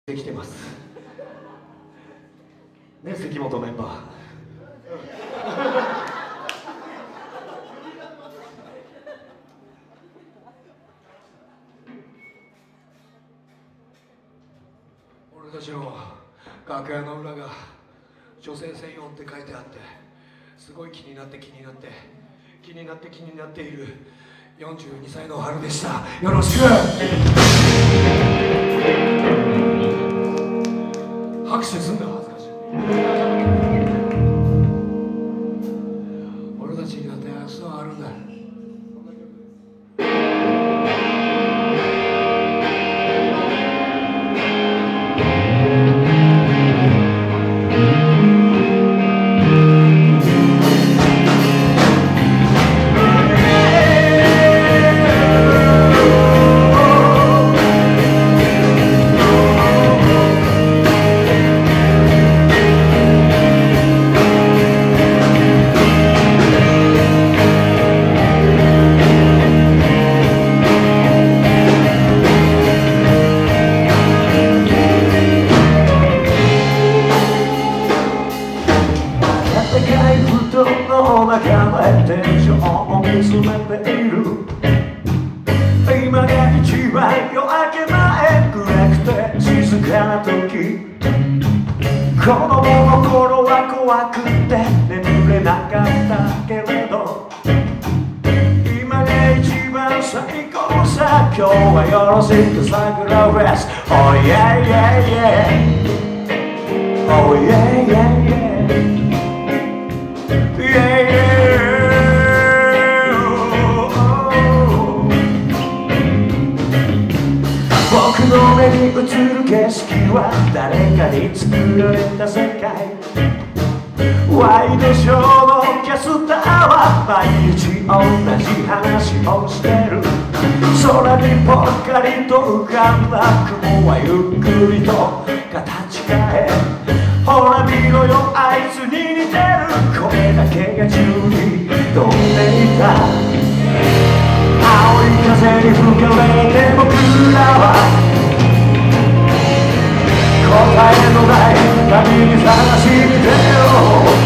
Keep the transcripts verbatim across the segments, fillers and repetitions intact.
できてますね、関本メンバー俺たちの楽屋の裏が女性専用って書いてあって、すごい気になって気になって気になって気になっているよんじゅうにさいの春でした。よろしく。拍手すんだ、恥ずかしい。俺たちにだって明日はあるんだ。今が一番夜明け前暗くて静かな時、子供の頃は怖くて眠れなかったけれど、今が一番最高さ。今日はよろしく桜フェス Oh yeah yeah yeah Oh yeah yeah yeah Yeah yeah僕の目に映る景色は誰かに作られた世界。ワイドショーのキャスターは毎日同じ話をしてる。空にぽっかりと浮かんだ雲はゆっくりと形変え、ほら見ろよあいつに似てる。これだけが宙に飛んでいた。青い風に吹かれて僕らは答えのない旅に探しに出よう。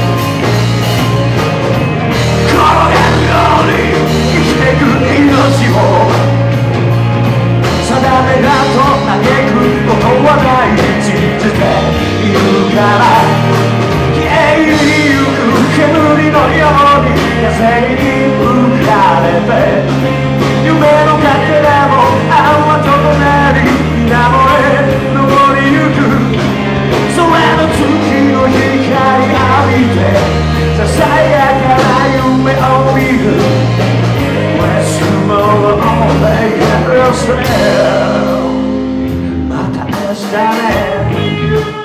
転げるように生きてく命を定めだと嘆くことはない。信じているから消えゆく煙のように風に浮かれて、夢のかけらも泡となり水面へ登りゆく。それの月の光浴びてささやかな夢を見る。 Let's tomorrow make it yourself また明日ね。